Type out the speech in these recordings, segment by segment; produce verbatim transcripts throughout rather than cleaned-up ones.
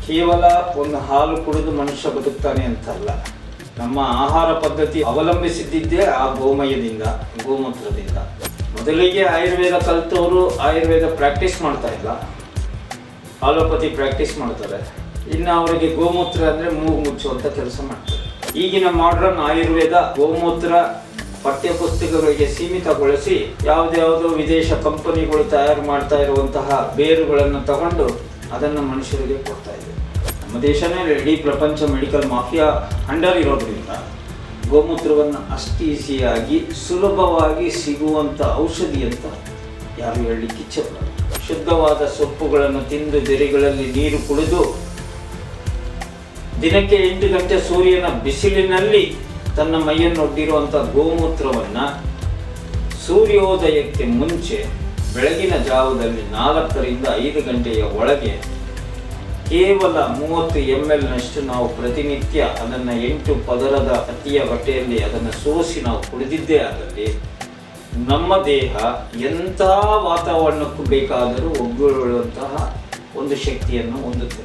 ಕೇವಲ ಒಂದು ಹಾಲು ಕುಡಿದು ಮನುಷ್ಯ ಬದುಕ್ತಾನೆ ಅಂತಲ್ಲ. ನಮ್ಮ ಆಹಾರ ಪದ್ಧತಿ ಅವಲಂಬಿಸಿದ್ದೇ ಆ ಗೋಮಯದಿಂದ, ಗೋಮೂತ್ರದಿಂದ. ಮೊದಲಿಗೆ ಆಯುರ್ವೇದ ಕಲಿತವರು ಆಯುರ್ವೇದ ಪ್ರಾಕ್ಟೀಸ್ ಮಾಡ್ತಾ ಇಲ್ಲ, ಆಲೋಪತಿ ಪ್ರಾಕ್ಟೀಸ್ ಮಾಡ್ತಾರೆ. ಇನ್ನು ಅವರಿಗೆ ಗೋಮೂತ್ರ ಅಂದರೆ ಮೂಗು ಮುಚ್ಚುವಂಥ ಕೆಲಸ ಮಾಡ್ತಾರೆ. ಈಗಿನ ಮಾಡ್ರನ್ ಆಯುರ್ವೇದ ಗೋಮೂತ್ರ ಪಠ್ಯಪುಸ್ತಕಗಳಿಗೆ ಸೀಮಿತಗೊಳಿಸಿ ಯಾವುದ್ಯಾವುದೋ ವಿದೇಶ ಕಂಪನಿಗಳು ತಯಾರು ಮಾಡ್ತಾ ಇರುವಂತಹ ಬೇರುಗಳನ್ನು ತಗೊಂಡು ಅದನ್ನು ಮನುಷ್ಯರಿಗೆ ಕೊಡ್ತಾ ಇದೆ. ನಮ್ಮ ದೇಶನೇ ಇಡೀ ಪ್ರಪಂಚ ಮೆಡಿಕಲ್ ಮಾಫಿಯಾ ಅಂಡರ್ ಇರೋದ್ರಿಂದ ಗೋಮೂತ್ರವನ್ನು ಅಷ್ಟು ಈಸಿಯಾಗಿ ಸುಲಭವಾಗಿ ಸಿಗುವಂಥ ಔಷಧಿ ಅಂತ ಯಾರು ಹೇಳಲಿಕ್ಕೆ ಇಚ್ಛೆಪಡಲ್ಲ. ಶುದ್ಧವಾದ ಸೊಪ್ಪುಗಳನ್ನು ತಿಂದು ಜರಿಗಳಲ್ಲಿ ನೀರು ಕುಡಿದು ದಿನಕ್ಕೆ ಎಂಟು ಗಂಟೆ ಸೂರ್ಯನ ಬಿಸಿಲಿನಲ್ಲಿ ತನ್ನ ಮೈಯನ್ನು ಒಡ್ಡಿರುವಂಥ ಗೋಮೂತ್ರವನ್ನು ಸೂರ್ಯೋದಯಕ್ಕೆ ಮುಂಚೆ ಬೆಳಗಿನ ಜಾವದಲ್ಲಿ ನಾಲ್ಕರಿಂದ ಐದು ಗಂಟೆಯ ಒಳಗೆ ಕೇವಲ ಮೂವತ್ತು ಎಮ್ ಎಲ್ನಷ್ಟು ನಾವು ಪ್ರತಿನಿತ್ಯ ಅದನ್ನು ಎಂಟು ಪದರದ ಹತ್ತಿಯ ಬಟ್ಟೆಯಲ್ಲಿ ಅದನ್ನು ಸೋಸಿ ನಾವು ಕುಡಿದಿದ್ದೇ ಆದಲ್ಲಿ ನಮ್ಮ ದೇಹ ಎಂಥ ವಾತಾವರಣಕ್ಕೂ ಬೇಕಾದರೂ ಒಗ್ಗೂಡುವಂತಹ ಒಂದು ಶಕ್ತಿಯನ್ನು ಹೊಂದುತ್ತದೆ.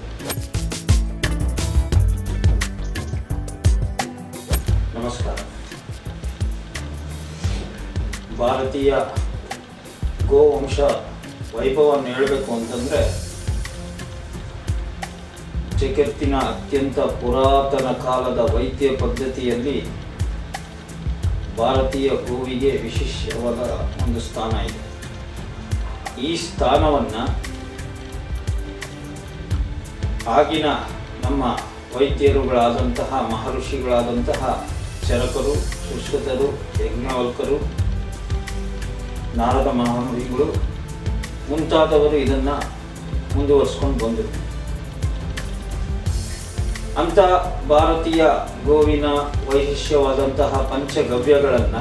ನಮಸ್ಕಾರ. ಭಾರತೀಯ ಗೋವಂಶ ವೈಭವವನ್ನು ಹೇಳಬೇಕು ಅಂತಂದರೆ ಜಗತ್ತಿನ ಅತ್ಯಂತ ಪುರಾತನ ಕಾಲದ ವೈದ್ಯ ಪದ್ಧತಿಯಲ್ಲಿ ಭಾರತೀಯ ಗೋವಿಗೆ ವಿಶೇಷವಾದ ಒಂದು ಸ್ಥಾನ ಇದೆ. ಈ ಸ್ಥಾನವನ್ನು ಆಗಿನ ನಮ್ಮ ವೈದ್ಯರುಗಳಾದಂತಹ ಮಹರ್ಷಿಗಳಾದಂತಹ ಚರಕರು, ಸುಶ್ರುತರು, ಯಜ್ಞವಲ್ಕರು, ನಾರದ ಮಹಾಮುನಿಗಳು ಮುಂತಾದವರು ಇದನ್ನು ಮುಂದುವರಿಸ್ಕೊಂಡು ಬಂದರು. ಅಂಥ ಭಾರತೀಯ ಗೋವಿನ ವೈಶಿಷ್ಟ್ಯವಾದಂತಹ ಪಂಚಗವ್ಯಗಳನ್ನು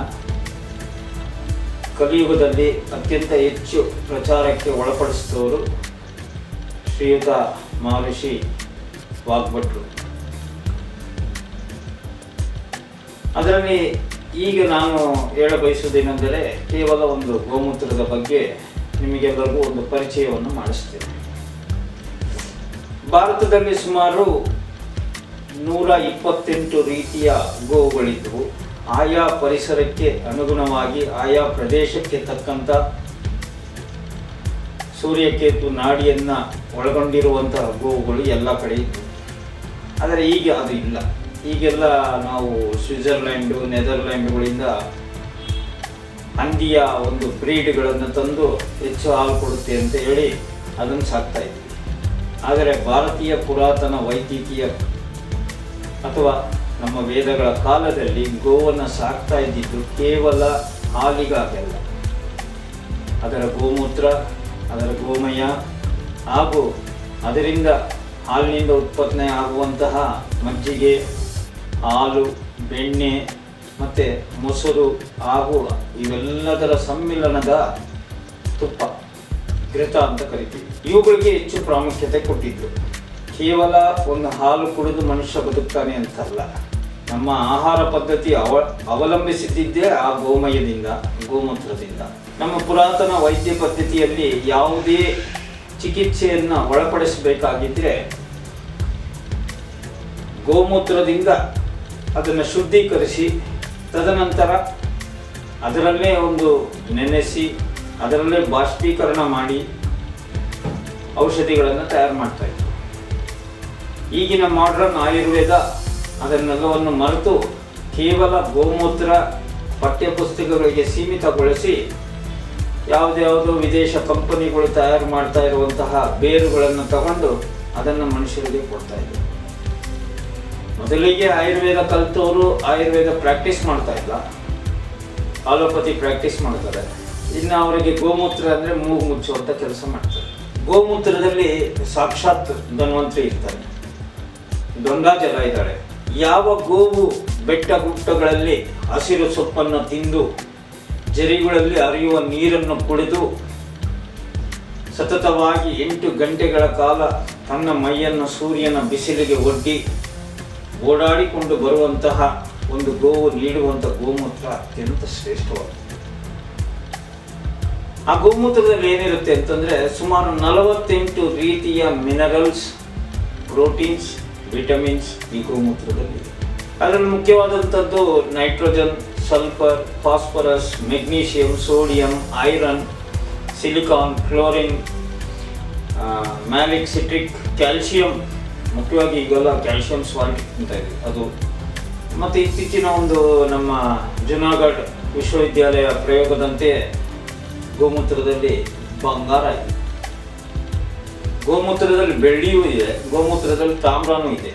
ಕಲಿಯುಗದಲ್ಲಿ ಅತ್ಯಂತ ಹೆಚ್ಚು ಪ್ರಚಾರಕ್ಕೆ ಒಳಪಡಿಸಿದವರು ಶ್ರೀಯುತ ಮಹರ್ಷಿ ವಾಗ್ಭಟ್ರು. ಅದರಲ್ಲಿ ಈಗ ನಾನು ಹೇಳ ಬಯಸುವುದೇನೆಂದರೆ ಕೇವಲ ಒಂದು ಗೋಮೂತ್ರದ ಬಗ್ಗೆ ನಿಮಗೆಲ್ಲರಿಗೂ ಒಂದು ಪರಿಚಯವನ್ನು ಮಾಡಿಸ್ತೇನೆ. ಭಾರತದಲ್ಲಿ ಸುಮಾರು ನೂರ ಇಪ್ಪತ್ತೆಂಟು ರೀತಿಯ ಗೋವುಗಳಿದ್ದವು. ಆಯಾ ಪರಿಸರಕ್ಕೆ ಅನುಗುಣವಾಗಿ ಆಯಾ ಪ್ರದೇಶಕ್ಕೆ ತಕ್ಕಂಥ ಸೂರ್ಯಕೇತು ನಾಡಿಯನ್ನು ಒಳಗೊಂಡಿರುವಂತಹ ಗೋವುಗಳು ಎಲ್ಲ ಕಡೆ ಇದ್ದವು. ಆದರೆ ಈಗ ಅದು ಇಲ್ಲ. ಈಗೆಲ್ಲ ನಾವು ಸ್ವಿಟ್ಜರ್ಲ್ಯಾಂಡು, ನೆದರ್ಲ್ಯಾಂಡ್ಗಳಿಂದ ಹಂದಿಯ ಒಂದು ಬ್ರೀಡ್ಗಳನ್ನು ತಂದು ಹೆಚ್ಚು ಹಾಲು ಕೊಡುತ್ತೆ ಅಂತ ಹೇಳಿ ಅದನ್ನು ಸಾಕ್ತಾ ಇದ್ವಿ. ಆದರೆ ಭಾರತೀಯ ಪುರಾತನ ವೈದ್ಯಕೀಯ ಅಥವಾ ನಮ್ಮ ವೇದಗಳ ಕಾಲದಲ್ಲಿ ಗೋವನ್ನು ಸಾಕ್ತಾ ಇದ್ದಿದ್ದು ಕೇವಲ ಹಾಲಿಗಾಗಲ್ಲ. ಅದರ ಗೋಮೂತ್ರ, ಅದರ ಗೋಮಯ ಹಾಗೂ ಅದರಿಂದ ಹಾಲಿನಿಂದ ಉತ್ಪತ್ತಿ ಆಗುವಂತಹ ಮಜ್ಜಿಗೆ, ಹಾಲು, ಬೆಣ್ಣೆ ಮತ್ತು ಮೊಸರು ಹಾಗೂ ಇವೆಲ್ಲದರ ಸಮ್ಮಿಲನದ ತುಪ್ಪ, ಘೃತ ಅಂತ ಕರಿತೀವಿ, ಇವುಗಳಿಗೆ ಹೆಚ್ಚು ಪ್ರಾಮುಖ್ಯತೆ ಕೊಟ್ಟಿದ್ದು. ಕೇವಲ ಒಂದು ಹಾಲು ಕುಡಿದು ಮನುಷ್ಯ ಬದುಕ್ತಾನೆ ಅಂತಲ್ಲ. ನಮ್ಮ ಆಹಾರ ಪದ್ಧತಿ ಅವ ಅವಲಂಬಿಸಿದ್ದೇ ಆ ಗೋಮಯದಿಂದ, ಗೋಮೂತ್ರದಿಂದ. ನಮ್ಮ ಪುರಾತನ ವೈದ್ಯ ಪದ್ಧತಿಯಲ್ಲಿ ಯಾವುದೇ ಚಿಕಿತ್ಸೆಯನ್ನು ಒಳಪಡಿಸಬೇಕಾಗಿದ್ದರೆ ಗೋಮೂತ್ರದಿಂದ ಅದನ್ನು ಶುದ್ಧೀಕರಿಸಿ ತದನಂತರ ಅದರಲ್ಲೇ ಒಂದು ನೆನೆಸಿ ಅದರಲ್ಲೇ ಬಾಷ್ಪೀಕರಣ ಮಾಡಿ ಔಷಧಿಗಳನ್ನು ತಯಾರು ಮಾಡ್ತಾಯಿದ್ರು. ಈಗಿನ ಮಾಡ್ರನ್ ಆಯುರ್ವೇದ ಅದನ್ನೆಲ್ಲವನ್ನು ಮರೆತು ಕೇವಲ ಗೋಮೂತ್ರ ಪಠ್ಯಪುಸ್ತಕಗಳಿಗೆ ಸೀಮಿತಗೊಳಿಸಿ ಯಾವುದ್ಯಾವುದೋ ವಿದೇಶ ಕಂಪನಿಗಳು ತಯಾರು ಮಾಡ್ತಾ ಇರುವಂತಹ ಬೇರುಗಳನ್ನು ತಗೊಂಡು ಅದನ್ನು ಮನುಷ್ಯರಿಗೆ ಕೊಡ್ತಾ ಇದ್ದಾರೆ. ಮೊದಲಿಗೆ ಆಯುರ್ವೇದ ಕಲಿತವರು ಆಯುರ್ವೇದ ಪ್ರಾಕ್ಟೀಸ್ ಮಾಡ್ತಾ ಇಲ್ಲ, ಆಲೋಪತಿ ಪ್ರಾಕ್ಟೀಸ್ ಮಾಡ್ತಾರೆ. ಇನ್ನು ಅವರಿಗೆ ಗೋಮೂತ್ರ ಅಂದರೆ ಮೂಗು ಮುಚ್ಚುವಂಥ ಕೆಲಸ ಮಾಡ್ತಾರೆ. ಗೋಮೂತ್ರದಲ್ಲಿ ಸಾಕ್ಷಾತ್ ಧನ್ವಂತರಿ ಇರ್ತಾರೆ, ಗಂಗಾ ಜಲ ಇದ್ದಾಳೆ. ಯಾವ ಗೋವು ಬೆಟ್ಟ ಗುಡ್ಡಗಳಲ್ಲಿ ಹಸಿರು ಸೊಪ್ಪನ್ನು ತಿಂದು ಜರಿಗಳಲ್ಲಿ ಹರಿಯುವ ನೀರನ್ನು ಕುಡಿದು ಸತತವಾಗಿ ಎಂಟು ಗಂಟೆಗಳ ಕಾಲ ತನ್ನ ಮೈಯನ್ನು ಸೂರ್ಯನ ಬಿಸಿಲಿಗೆ ಒಡ್ಡಿ ಓಡಾಡಿಕೊಂಡು ಬರುವಂತಹ ಒಂದು ಗೋವು ನೀಡುವಂಥ ಗೋಮೂತ್ರ ಅತ್ಯಂತ ಶ್ರೇಷ್ಠವಾಗಿದೆ. ಆ ಗೋಮೂತ್ರದಲ್ಲಿ ಏನಿರುತ್ತೆ ಅಂತಂದರೆ ಸುಮಾರು ನಲವತ್ತೆಂಟು ರೀತಿಯ ಮಿನರಲ್ಸ್, ಪ್ರೋಟೀನ್ಸ್, ವಿಟಮಿನ್ಸ್ ಈ ಗೋಮೂತ್ರದಲ್ಲಿದೆ. ಅದರಲ್ಲಿ ಮುಖ್ಯವಾದಂಥದ್ದು nitrogen, sulphur, phosphorus, magnesium, sodium, iron, silicon, chlorine, malic, citric, calcium, ಮುಖ್ಯವಾಗಿ ಈಗೆಲ್ಲ ಕ್ಯಾಲ್ಶಿಯಂ ಸಾಲ್ಟ್ ಅಂತ ಇದೆ ಅದು. ಮತ್ತು ಇತ್ತೀಚಿನ ಒಂದು ನಮ್ಮ ಜುನಾಗಢ್ ವಿಶ್ವವಿದ್ಯಾಲಯ ಪ್ರಯೋಗದಂತೆ ಗೋಮೂತ್ರದಲ್ಲಿ ಬಂಗಾರ ಇದೆ, ಗೋಮೂತ್ರದಲ್ಲಿ ಬೆಳ್ಳಿಯೂ ಇದೆ, ಗೋಮೂತ್ರದಲ್ಲಿ ತಾಮ್ರನೂ ಇದೆ.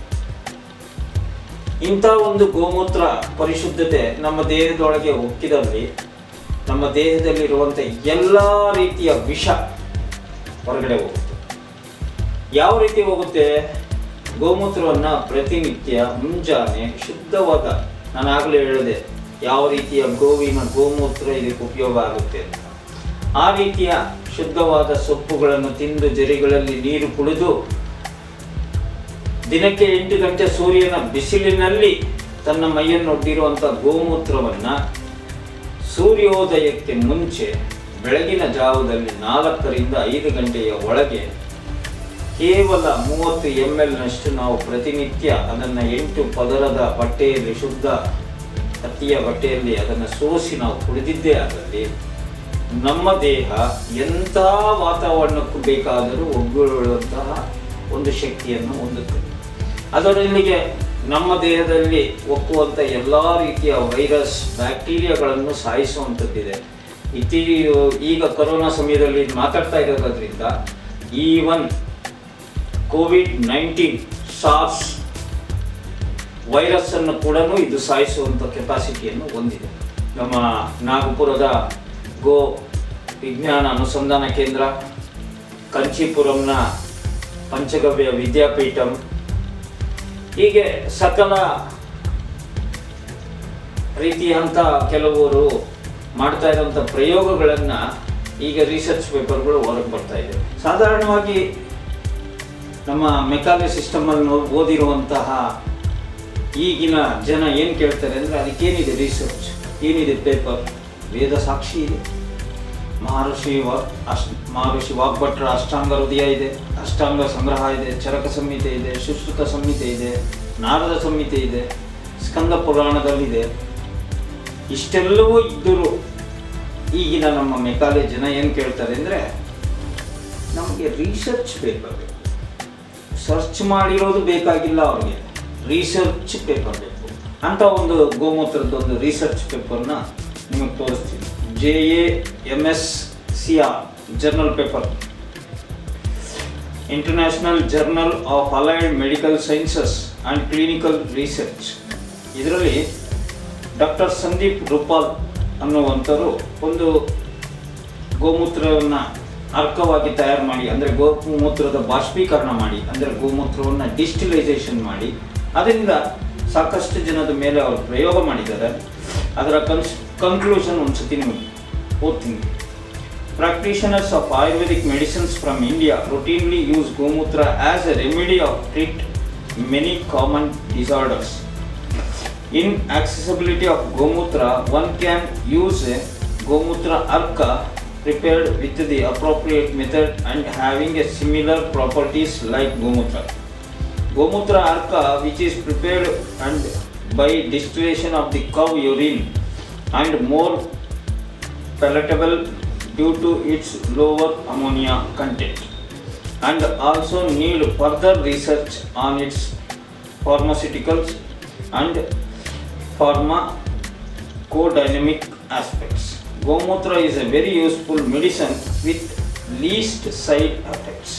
ಇಂಥ ಒಂದು ಗೋಮೂತ್ರ ಪರಿಶುದ್ಧತೆ ನಮ್ಮ ದೇಹದೊಳಗೆ ಒಕ್ಕಿದಲ್ಲಿ ನಮ್ಮ ದೇಹದಲ್ಲಿರುವಂಥ ಎಲ್ಲ ರೀತಿಯ ವಿಷ ಹೊರಗಡೆ ಹೋಗುತ್ತೆ. ಯಾವ ರೀತಿ ಹೋಗುತ್ತೆ? ಗೋಮೂತ್ರವನ್ನು ಪ್ರತಿನಿತ್ಯ ಮುಂಜಾನೆ ಶುದ್ಧವಾದ, ನಾನು ಆಗಲೇ ಹೇಳಿದೆ ಯಾವ ರೀತಿಯ ಗೋವಿನ ಗೋಮೂತ್ರ ಇದಕ್ಕೆ ಉಪಯೋಗ ಆಗುತ್ತೆ ಅಂತ. ಆ ರೀತಿಯ ಶುದ್ಧವಾದ ಸೊಪ್ಪುಗಳನ್ನು ತಿಂದು ಜರಿಗಳಲ್ಲಿ ನೀರು ಕುಡಿದು ದಿನಕ್ಕೆ ಎಂಟು ಗಂಟೆ ಸೂರ್ಯನ ಬಿಸಿಲಿನಲ್ಲಿ ತನ್ನ ಮೈಯನ್ನು ಒಡ್ಡಿರುವಂಥ ಗೋಮೂತ್ರವನ್ನು ಸೂರ್ಯೋದಯಕ್ಕೆ ಮುಂಚೆ ಬೆಳಗಿನ ಜಾವದಲ್ಲಿ ನಾಲ್ಕರಿಂದ ಐದು ಗಂಟೆಯ ಒಳಗೆ ಕೇವಲ ಮೂವತ್ತು ಎಮ್ ಎಲ್ನಷ್ಟು ನಾವು ಪ್ರತಿನಿತ್ಯ ಅದನ್ನು ಎಂಟು ಪದರದ ಬಟ್ಟೆಯಲ್ಲಿ, ಶುದ್ಧ ಹತ್ತಿಯ ಬಟ್ಟೆಯಲ್ಲಿ ಅದನ್ನು ಸೋಸಿ ನಾವು ಕುಡಿದಿದ್ದೇ ಆದಲ್ಲಿ ನಮ್ಮ ದೇಹ ಎಂಥ ವಾತಾವರಣಕ್ಕೂ ಬೇಕಾದರೂ ಒಗ್ಗೂಡುವಂತಹ ಒಂದು ಶಕ್ತಿಯನ್ನು ಹೊಂದುತ್ತದೆ. ಅದರೊಂದಿಗೆ ನಮ್ಮ ದೇಹದಲ್ಲಿ ಒಕ್ಕುವಂಥ ಎಲ್ಲ ರೀತಿಯ ವೈರಸ್, ಬ್ಯಾಕ್ಟೀರಿಯಾಗಳನ್ನು ಸಾಯಿಸುವಂಥದ್ದಿದೆ. ಇತ್ತೀ ಈಗ ಕೊರೋನಾ ಸಮಯದಲ್ಲಿ ಮಾತಾಡ್ತಾ ಇರೋದ್ರಿಂದ ಈವನ್ ಕೋವಿಡ್ ನೈನ್ಟೀನ್ ಸಾರ್ಸ್ ವೈರಸ್ಸನ್ನು ಕೂಡ ಇದು ಸಾಯಿಸುವಂಥ ಕೆಪಾಸಿಟಿಯನ್ನು ಹೊಂದಿದೆ. ನಮ್ಮ ನಾಗಪುರದ ಗೋ ವಿಜ್ಞಾನ ಅನುಸಂಧಾನ ಕೇಂದ್ರ, ಕಂಚೀಪುರಂನ ಪಂಚಗವ್ಯ ವಿದ್ಯಾಪೀಠಂ, ಹೀಗೆ ಸಕಲ ರೀತಿಯಂಥ ಕೆಲವರು ಮಾಡ್ತಾ ಇರುವಂಥ ಪ್ರಯೋಗಗಳನ್ನು ಈಗ ರಿಸರ್ಚ್ ಪೇಪರ್ಗಳು ಹೊರಗೆ ಬರ್ತಾ ಇದೆ. ಸಾಧಾರಣವಾಗಿ ನಮ್ಮ ಮೆಕಾಲೆ ಸಿಸ್ಟಮನ್ನು ಓದಿರುವಂತಹ ಈಗಿನ ಜನ ಏನು ಕೇಳ್ತಾರೆ ಅಂದರೆ ಅದಕ್ಕೇನಿದೆ ರಿಸರ್ಚ್, ಏನಿದೆ ಪೇಪರ್? ವೇದ ಸಾಕ್ಷಿ ಇದೆ, ಮಹರ್ಷಿ ವಾ ಅಶ್ ಮಹರ್ಷಿ ವಾಗ್ಭಟ್ರ ಅಷ್ಟಾಂಗ ಹೃದಯ ಇದೆ, ಅಷ್ಟಾಂಗ ಸಂಗ್ರಹ ಇದೆ, ಚರಕ ಸಂಹಿತೆ ಇದೆ, ಸುಶ್ರುತ ಸಂಹಿತೆ ಇದೆ, ನಾರದ ಸಂಹಿತೆ ಇದೆ, ಸ್ಕಂದ ಪುರಾಣದಲ್ಲಿದೆ. ಇಷ್ಟೆಲ್ಲವೂ ಇದ್ದರೂ ಈಗಿನ ನಮ್ಮ ಮೆಕಾಲೆ ಜನ ಏನು ಕೇಳ್ತಾರೆ ಅಂದರೆ ನಮಗೆ ರಿಸರ್ಚ್ ಪೇಪರ್ ಬೇಕು. ಸರ್ಚ್ ಮಾಡಿರೋದು ಬೇಕಾಗಿಲ್ಲ ಅವ್ರಿಗೆ, ರಿಸರ್ಚ್ ಪೇಪರ್ ಬೇಕು ಅಂತ ಒಂದು ಗೋಮೂತ್ರದೊಂದು ರಿಸರ್ಚ್ ಪೇಪರ್ನ ನಿಮಗೆ ತೋರಿಸ್ತೀನಿ. J A M S C R journal paper, international journal of allied medical sciences and clinical research. ಇದರಲ್ಲಿ ಡಾಕ್ಟರ್ ಸಂದೀಪ್ ರೂಪಾಲ್ ಅನ್ನುವಂಥವರು ಒಂದು ಗೋಮೂತ್ರವನ್ನು ಅರ್ಕವಾಗಿ ತಯಾರು ಮಾಡಿ, ಅಂದರೆ ಗೋಮೂತ್ರದ ಬಾಷ್ಪೀಕರಣ ಮಾಡಿ, ಅಂದರೆ ಗೋಮೂತ್ರವನ್ನು ಡಿಸ್ಟಿಲೈಸೇಷನ್ ಮಾಡಿ ಅದರಿಂದ ಸಾಕಷ್ಟು ಜನದ ಮೇಲೆ ಅವರು ಪ್ರಯೋಗ ಮಾಡಿದ್ದಾರೆ. ಅದರ ಕನ್ಸ್ ಕನ್ಕ್ಲೂಷನ್ ಒಂದು ಸತಿ ನಿಮಗೆ ಓದ್ತೀನಿ. Practitioners of Ayurvedic medicines from India routinely use Gomutra as a remedy of treat many common disorders. In accessibility of Gomutra, one can use a Gomutra Arka prepared with the appropriate method and having a similar properties like Gomutra. Gomutra Arka, which is prepared and by distillation of the cow urine and more palatable due to its lower ammonia content, and also need further research on its pharmaceuticals and pharmacodynamic aspects. Gomutra is a very useful medicine with least side effects.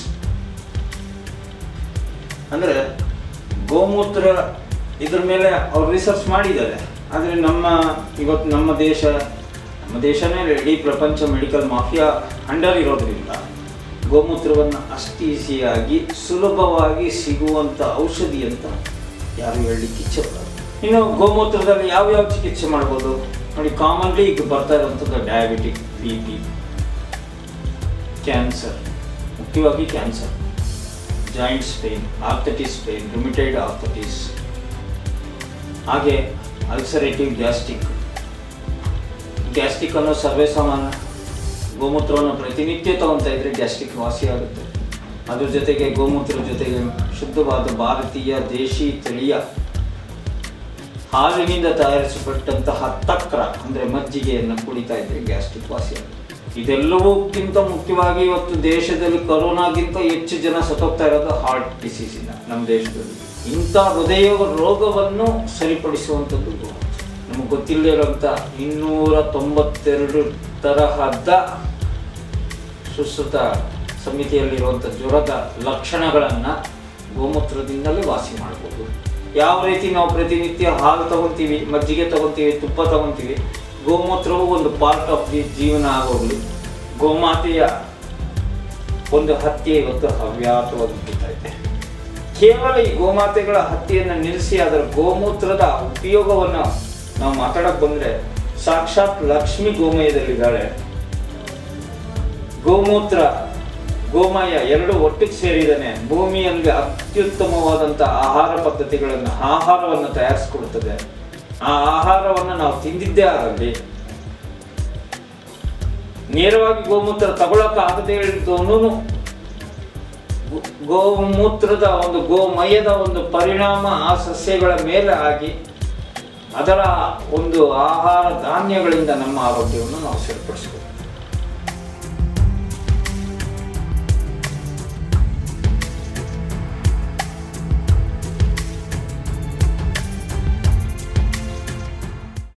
ಅಂದರೆ ಗೋಮೂತ್ರ ಇದ್ರ ಮೇಲೆ ಅವ್ರು research ಮಾಡಿದ್ದಾರೆ. ಆದರೆ ನಮ್ಮ ಇವತ್ತು ನಮ್ಮ ದೇಶ ನಮ್ಮ ದೇಶನೇ ಇಡೀ ಪ್ರಪಂಚ ಮೆಡಿಕಲ್ ಮಾಫಿಯಾ ಅಂಡರ್ ಇರೋದ್ರಿಂದ ಗೋಮೂತ್ರವನ್ನು ಅಷ್ಟು ಈಸಿಯಾಗಿ ಸುಲಭವಾಗಿ ಸಿಗುವಂಥ ಔಷಧಿ ಅಂತ ಯಾರು ಹೇಳಲಿಕ್ಕೆ ಇಚ್ಛೆ ಪಡೋದು. ಇನ್ನು ಗೋಮೂತ್ರದಲ್ಲಿ ಯಾವ್ಯಾವ ಚಿಕಿತ್ಸೆ ಮಾಡ್ಬೋದು ನೋಡಿ. ಕಾಮನ್ಲಿ ಈಗ ಬರ್ತಾ ಇರುವಂಥದ್ದು ಡಯಾಬಿಟಿಕ್, ಬಿ ಪಿ, ಕ್ಯಾನ್ಸರ್, ಮುಖ್ಯವಾಗಿ cancer, joints pain, arthritis pain, rheumatoid arthritis, ಹಾಗೆ ಅಲ್ಸರೇಟಿವ್ ಗ್ಯಾಸ್ಟ್ರಿಕ್. ಗ್ಯಾಸ್ಟ್ರಿಕ್ ಅನ್ನೋ ಸರ್ವೇ ಸಾಮಾನ್ಯ. ಗೋಮೂತ್ರವನ್ನು ಪ್ರತಿನಿತ್ಯ ತಗೊತಾ ಇದ್ರೆ ಗ್ಯಾಸ್ಟ್ರಿಕ್ ವಾಸಿ ಆಗುತ್ತೆ. ಅದ್ರ ಜೊತೆಗೆ ಗೋಮೂತ್ರ ಜೊತೆಗೆ ಶುದ್ಧವಾದ ಭಾರತೀಯ ದೇಶಿ ತಳಿಯ ಹಾಲಿನಿಂದ ತಯಾರಿಸಲ್ಪಟ್ಟಂತಹ ತಕ್ರ ಅಂದರೆ ಮಜ್ಜಿಗೆಯನ್ನು ಕುಡಿತಾ ಇದ್ರೆ ಗ್ಯಾಸ್ಟ್ರಿಕ್ ವಾಸಿಯಾಗುತ್ತೆ. ಇದೆಲ್ಲವಕ್ಕಿಂತ ಮುಖ್ಯವಾಗಿ ಇವತ್ತು ದೇಶದಲ್ಲಿ ಕೊರೋನಾಗಿಂತ ಹೆಚ್ಚು ಜನ ಸತ್ತೋಗ್ತಾ ಇರೋದು ಹಾರ್ಟ್ ಡಿಸೀಸಿಂದ ನಮ್ಮ ದೇಶದಲ್ಲಿ. ಇಂಥ ಹೃದಯ ರೋಗವನ್ನು ಸರಿಪಡಿಸುವಂಥದ್ದು ನಮಗೆ ಗೊತ್ತಿಲ್ಲದೆ ಇರುವಂಥ ಇನ್ನೂರ ತೊಂಬತ್ತೆರಡು ತರಹದ ಸುಶ್ರುತ ಸಮಿತಿಯಲ್ಲಿರುವಂಥ ಜ್ವರದ ಲಕ್ಷಣಗಳನ್ನು ಗೋಮೂತ್ರದಿಂದಲೇ ವಾಸಿ ಮಾಡ್ಬೋದು. ಯಾವ ರೀತಿ ನಾವು ಪ್ರತಿನಿತ್ಯ ಹಾಲು ತಗೊತೀವಿ, ಮಜ್ಜಿಗೆ ತಗೊತೀವಿ, ತುಪ್ಪ ತಗೊತೀವಿ, ಗೋಮೂತ್ರವು ಒಂದು ಪಾರ್ಟ್ ಆಫ್ ದಿ ಜೀವನ ಆಗೋಗ್ಲಿ. ಗೋಮಾತೆಯ ಒಂದು ಹತ್ಯೆ ಇವತ್ತು ಹವ್ಯಾಸವಾಗಿ ಬಿಡ್ತಾ ಇದೆ. ಕೇವಲ ಈ ಗೋಮಾತೆಗಳ ಹತ್ಯೆಯನ್ನು ನಿಲ್ಲಿಸಿ ಅದರ ಗೋಮೂತ್ರದ ಉಪಯೋಗವನ್ನು ನಾವು ಮಾತಾಡಕ್ಕೆ ಬಂದರೆ ಸಾಕ್ಷಾತ್ ಲಕ್ಷ್ಮಿ ಗೋಮಯದಲ್ಲಿದ್ದಾಳೆ. ಗೋಮೂತ್ರ ಗೋಮಯ ಎರಡು ಒಟ್ಟಿಗೆ ಸೇರಿದಾನೆ ಭೂಮಿಯಲ್ಲಿ ಅತ್ಯುತ್ತಮವಾದಂಥ ಆಹಾರ ಪದ್ಧತಿಗಳನ್ನು ಆಹಾರವನ್ನು ತಯಾರಿಸಿಕೊಡುತ್ತದೆ. ಆ ಆಹಾರವನ್ನು ನಾವು ತಿಂದಿದ್ದೇ ಆಗಲಿ, ನೇರವಾಗಿ ಗೋಮೂತ್ರ ತಗೊಳಕ್ಕಾಗದೇ ಇದ್ದವನು ಗೋಮೂತ್ರದ ಒಂದು ಗೋಮಯದ ಒಂದು ಪರಿಣಾಮ ಆ ಸಸ್ಯಗಳ ಮೇಲೆ ಆಗಿ ಅದರ ಒಂದು ಆಹಾರ ಧಾನ್ಯಗಳಿಂದ ನಮ್ಮ ಆರೋಗ್ಯವನ್ನು ನಾವು ಸರಿಪಡಿಸ್ಬೇಕು.